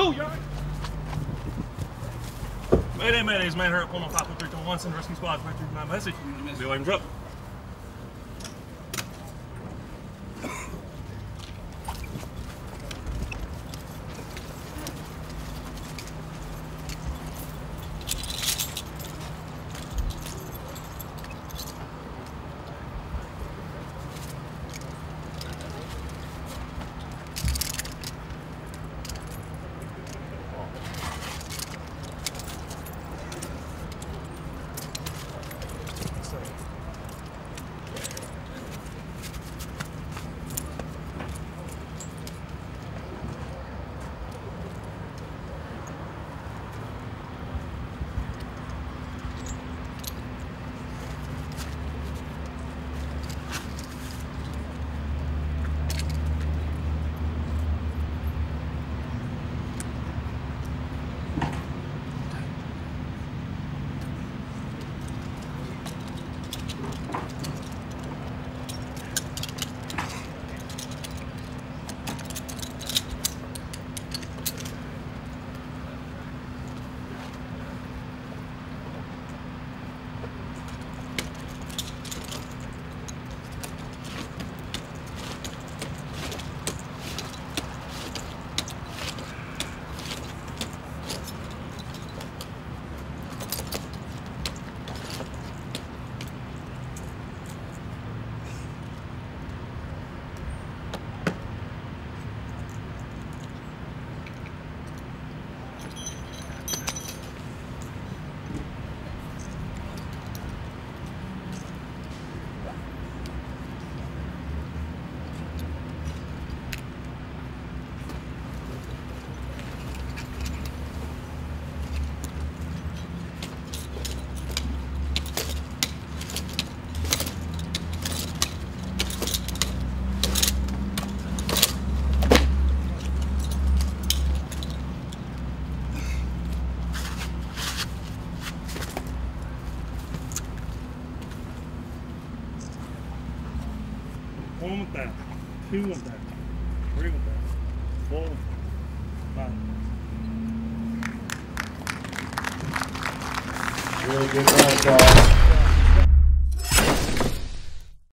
Oh, you're right. Mayday, mayday, is man hurt, 115.321, send rescue squad, 339 message. Be away from truck. One with that, two with that, three with that, four with that, five. Really good phone call.